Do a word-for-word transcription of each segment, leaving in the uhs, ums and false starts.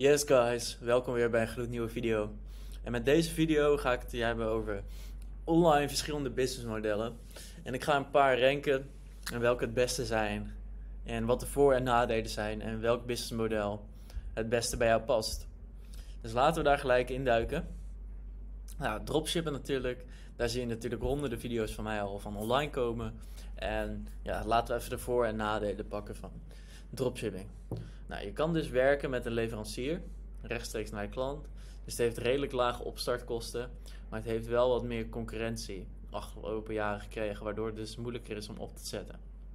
Yes guys, welkom weer bij een gloednieuwe video. En met deze video ga ik het hier hebben over online verschillende businessmodellen. En ik ga een paar ranken en welke het beste zijn. En wat de voor- en nadelen zijn en welk businessmodel het beste bij jou past. Dus laten we daar gelijk induiken. Nou, dropshippen natuurlijk, daar zie je natuurlijk honderden video's van mij al van online komen. En ja, laten we even de voor- en nadelen pakken van dropshipping. Nou, je kan dus werken met een leverancier, rechtstreeks naar je klant. Dus het heeft redelijk lage opstartkosten, maar het heeft wel wat meer concurrentie afgelopen jaren gekregen, waardoor het dus moeilijker is om op te zetten.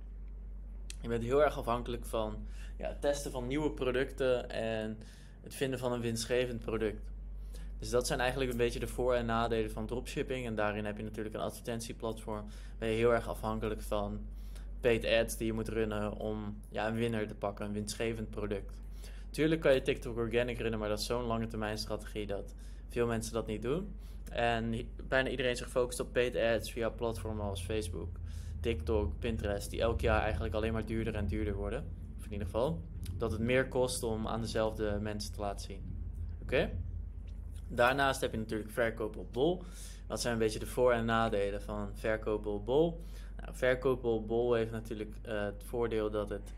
Je bent heel erg afhankelijk van ja, het testen van nieuwe producten en het vinden van een winstgevend product. Dus dat zijn eigenlijk een beetje de voor- en nadelen van dropshipping. En daarin heb je natuurlijk een advertentieplatform. Ben je heel erg afhankelijk van paid ads die je moet runnen om ja, een winnaar te pakken, een winstgevend product. Tuurlijk kan je TikTok Organic runnen, maar dat is zo'n lange termijn strategie dat veel mensen dat niet doen. En bijna iedereen zich focust op paid ads via platformen als Facebook, TikTok, Pinterest, die elk jaar eigenlijk alleen maar duurder en duurder worden. Of in ieder geval, dat het meer kost om aan dezelfde mensen te laten zien. Oké? Okay? Daarnaast heb je natuurlijk verkopen op bol. Wat zijn een beetje de voor- en nadelen van verkopen op bol? Nou, verkopen op bol heeft natuurlijk uh, het voordeel dat het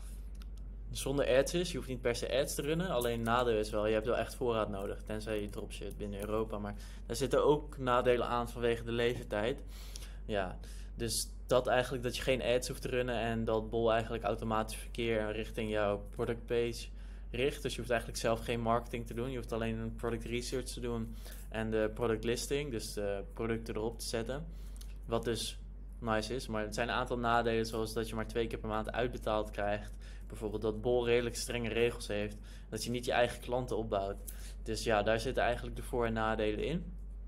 zonder ads is. Je hoeft niet per se ads te runnen. Alleen nadeel is wel, je hebt wel echt voorraad nodig. Tenzij je dropship binnen Europa. Maar daar zitten ook nadelen aan vanwege de levertijd. Ja, dus dat eigenlijk dat je geen ads hoeft te runnen. En dat bol eigenlijk automatisch verkeer richting jouw product page richt. Dus je hoeft eigenlijk zelf geen marketing te doen. Je hoeft alleen een product research te doen. En de product listing. Dus de producten erop te zetten. Wat dus nice is. Maar het zijn een aantal nadelen, zoals dat je maar twee keer per maand uitbetaald krijgt. Bijvoorbeeld dat bol redelijk strenge regels heeft. Dat je niet je eigen klanten opbouwt. Dus ja, daar zitten eigenlijk de voor- en nadelen in.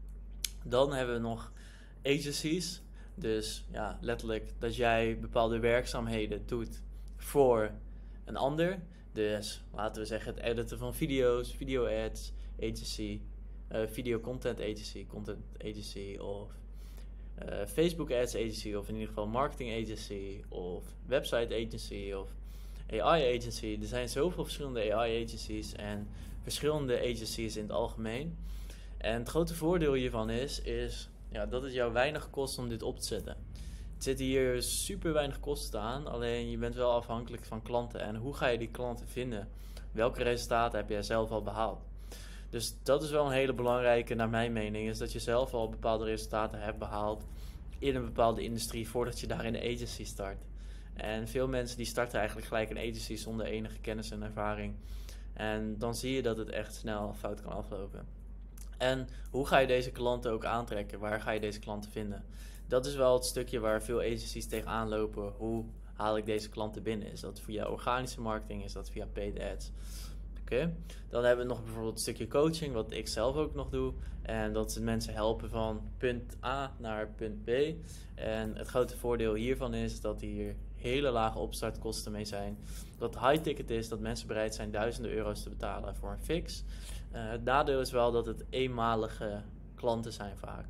Dan hebben we nog agencies. Dus ja, letterlijk dat jij bepaalde werkzaamheden doet voor een ander. Dus laten we zeggen het editen van video's, video ads, agency, uh, video content agency, content agency of uh, Facebook ads agency of in ieder geval marketing agency of website agency of A I agency. Er zijn zoveel verschillende A I agencies en verschillende agencies in het algemeen. En het grote voordeel hiervan is, is ja, dat het jou weinig kost om dit op te zetten. Het zit hier super weinig kosten aan, alleen je bent wel afhankelijk van klanten. En hoe ga je die klanten vinden? Welke resultaten heb jij zelf al behaald? Dus dat is wel een hele belangrijke, naar mijn mening, is dat je zelf al bepaalde resultaten hebt behaald in een bepaalde industrie voordat je daar in een agency start. En veel mensen die starten eigenlijk gelijk een agency zonder enige kennis en ervaring. En dan zie je dat het echt snel fout kan aflopen. En hoe ga je deze klanten ook aantrekken? Waar ga je deze klanten vinden? Dat is wel het stukje waar veel agencies tegenaan lopen. Hoe haal ik deze klanten binnen? Is dat via organische marketing? Is dat via paid ads? Oké. Okay. Dan hebben we nog bijvoorbeeld een stukje coaching, wat ik zelf ook nog doe. En dat is mensen helpen van punt A naar punt B. En het grote voordeel hiervan is dat hier hele lage opstartkosten mee zijn. Dat het high ticket is, dat mensen bereid zijn duizenden euro's te betalen voor een fix. Uh, het nadeel is wel dat het eenmalige klanten zijn vaak.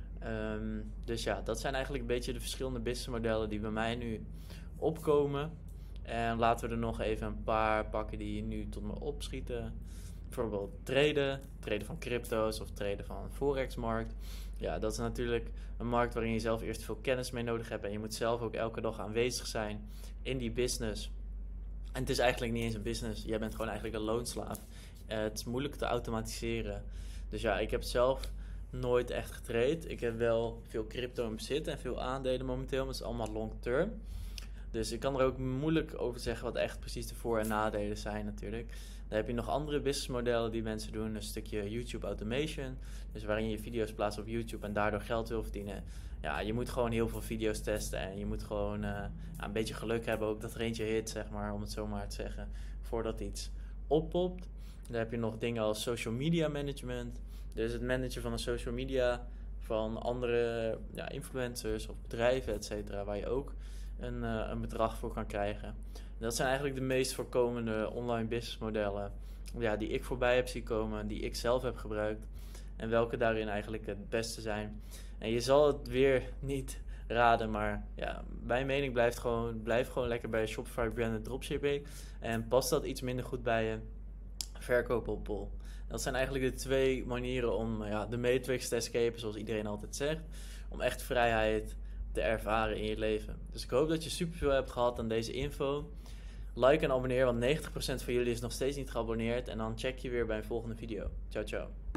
Um, dus ja, dat zijn eigenlijk een beetje de verschillende businessmodellen die bij mij nu opkomen. En laten we er nog even een paar pakken die nu tot me opschieten. Bijvoorbeeld traden, traden van crypto's of traden van een forexmarkt. Ja, dat is natuurlijk een markt waarin je zelf eerst veel kennis mee nodig hebt. En je moet zelf ook elke dag aanwezig zijn in die business. En het is eigenlijk niet eens een business. Jij bent gewoon eigenlijk een loonslaaf. Uh, het is moeilijk te automatiseren. Dus ja, ik heb zelf nooit echt getraind. Ik heb wel veel crypto in bezit en veel aandelen momenteel. Maar het is allemaal long term. Dus ik kan er ook moeilijk over zeggen wat echt precies de voor- en nadelen zijn natuurlijk. Dan heb je nog andere businessmodellen die mensen doen. Een stukje YouTube automation. Dus waarin je video's plaatst op YouTube en daardoor geld wil verdienen. Ja, je moet gewoon heel veel video's testen. En je moet gewoon uh, een beetje geluk hebben ook dat er eentje hit, zeg maar, om het zo maar te zeggen. Voordat iets oppopt. Dan heb je nog dingen als social media management. Dus het managen van een social media van andere ja, influencers of bedrijven, et cetera. Waar je ook een, uh, een bedrag voor kan krijgen. En dat zijn eigenlijk de meest voorkomende online businessmodellen ja, die ik voorbij heb zien komen, die ik zelf heb gebruikt. En welke daarin eigenlijk het beste zijn. En je zal het weer niet raden, maar ja, mijn mening blijft gewoon, blijf gewoon lekker bij Shopify branded dropshipping. En past dat iets minder goed bij je, verkopen op Bol. Dat zijn eigenlijk de twee manieren om ja, de matrix te escapen, zoals iedereen altijd zegt. Om echt vrijheid te ervaren in je leven. Dus ik hoop dat je superveel hebt gehad aan deze info. Like en abonneer, want negentig procent van jullie is nog steeds niet geabonneerd. En dan check je weer bij een volgende video. Ciao, ciao.